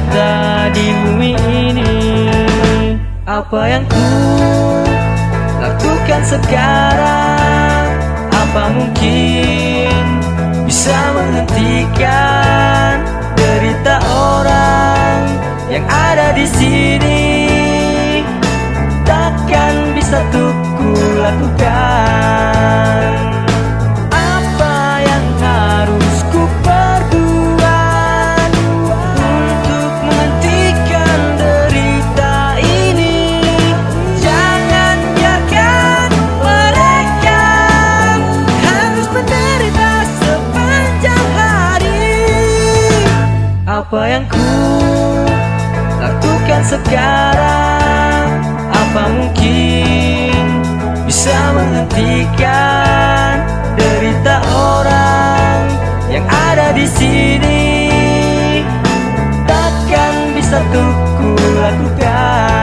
kita di bumi ini. Apa yang ku lakukan sekarang, apa mungkin bisa menghentikan derita orang yang ada di sini? Takkan bisa tuh ku lakukan. Apa yang harus ku perbuat untuk menghentikan derita ini? Jangan biarkan mereka harus menderita sepanjang hari. Apa yang ku lakukan sekarang, apa mungkin bisa menghentikan derita orang yang ada di sini? Takkan bisa tuh ku lakukan.